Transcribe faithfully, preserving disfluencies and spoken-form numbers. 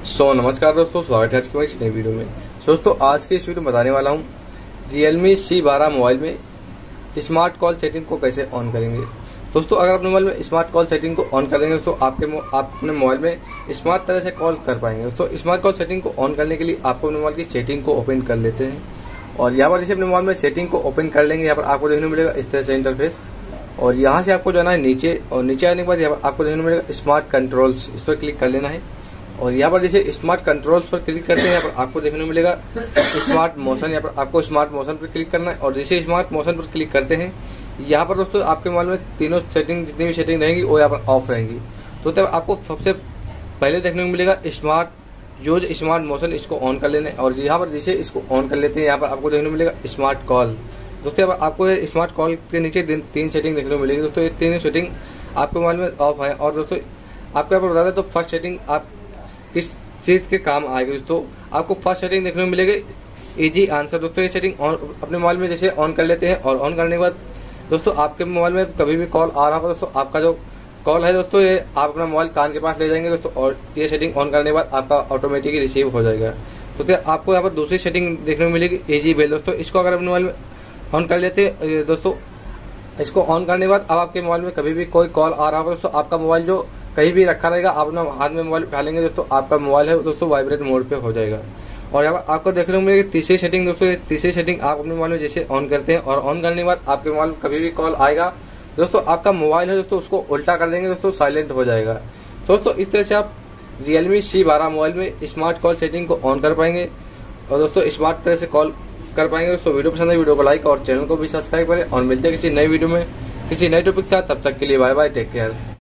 सो so, नमस्कार दोस्तों, स्वागत है आज की मेरी इस नई वीडियो में। दोस्तों आज की इस वीडियो में बताने वाला हूँ Realme सी बारह मोबाइल में स्मार्ट कॉल सेटिंग को कैसे ऑन करेंगे। दोस्तों अगर अपने मोबाइल में स्मार्ट कॉल सेटिंग को ऑन कर देंगे तो आपके आप अपने मोबाइल में स्मार्ट तरह से कॉल कर पाएंगे। दोस्तों स्मार्ट कॉल सेटिंग को ऑन करने के लिए आपको अपने मोबाइल की सेटिंग को ओपन कर लेते हैं और यहाँ पर जैसे अपने मोबाइल में सेटिंग को ओपन कर लेंगे, यहाँ पर आपको देखने मिलेगा इस तरह से इंटरफेस। और यहाँ से आपको जाना है नीचे और नीचे आने के बाद यहाँ पर आपको देखने मिलेगा स्मार्ट कंट्रोल्स, इस पर क्लिक कर लेना है। और यहाँ पर जैसे स्मार्ट कंट्रोल्स पर क्लिक करते हैं यहाँ पर आपको देखने को मिलेगा स्मार्ट मोशन, यहाँ पर आपको स्मार्ट मोशन पर क्लिक करना है। और जैसे स्मार्ट मोशन पर क्लिक करते हैं यहाँ पर दोस्तों आपके मोबाइल में तीनों सेटिंग जितनी भी सेटिंग रहेंगी वो यहाँ पर ऑफ रहेंगी। तो तब आपको सबसे पहले देखने को मिलेगा स्मार्ट यूज स्मार्ट मोशन, इसको ऑन कर लेना है। और यहाँ पर जैसे इसको ऑन कर लेते हैं यहाँ पर आपको देखने को मिलेगा स्मार्ट कॉल। दोस्तों आपको स्मार्ट कॉल के नीचे तीन सेटिंग देखने को मिलेगी। दोस्तों ये तीनों सेटिंग आपके मोबाइल में ऑफ है। और दोस्तों आपको यहाँ पर बता दें तो फर्स्ट सेटिंग आप किस चीज के काम आएगी। दोस्तों आपको फर्स्ट सेटिंग देखने को मिलेगी इजी आंसर। दोस्तों ये सेटिंग ऑन अपने मोबाइल में जैसे ऑन कर लेते हैं और ऑन करने के बाद दोस्तों आपके मोबाइल में कभी भी कॉल आ रहा होगा दोस्तों आपका जो कॉल है दोस्तों ये आप अपना मोबाइल कान के पास ले जाएंगे दोस्तों और ये सेटिंग ऑन करने के बाद आपका ऑटोमेटिकली रिसीव हो जाएगा। तो आपको यहाँ पर दूसरी सेटिंग देखने को मिलेगी इजी बेल। दोस्तों इसको अगर अपने मोबाइल में ऑन कर लेते हैं दोस्तों, इसको ऑन करने के बाद अब आपके मोबाइल में कभी भी कोई कॉल आ रहा होगा दोस्तों आपका मोबाइल जो कहीं भी रखा रहेगा, आप अपना हाथ में मोबाइल उठा लेंगे दोस्तों आपका मोबाइल है दोस्तों वाइब्रेट मोड पे हो जाएगा। और यहाँ पर आपको देखने को मिलेगी तीसरी सेटिंग। दोस्तों ये तीसरी सेटिंग आप अपने मोबाइल में जैसे ऑन करते हैं और ऑन करने के बाद आपके मोबाइल में कभी भी कॉल आएगा दोस्तों आपका मोबाइल है दोस्तों उसको उल्टा कर देंगे दोस्तों, साइलेंट हो जाएगा। दोस्तों इस तरह से आप Realme सी बारह मोबाइल में स्मार्ट कॉल सेटिंग को ऑन कर पाएंगे और दोस्तों स्मार्ट तरह से कॉल कर पाएंगे। दोस्तों वीडियो पसंद है वीडियो को लाइक और चैनल को भी सब्सक्राइब करें और मिलते हैं किसी नई वीडियो में किसी नए टॉपिक के साथ। तब तक के लिए बाय बाय, टेक केयर।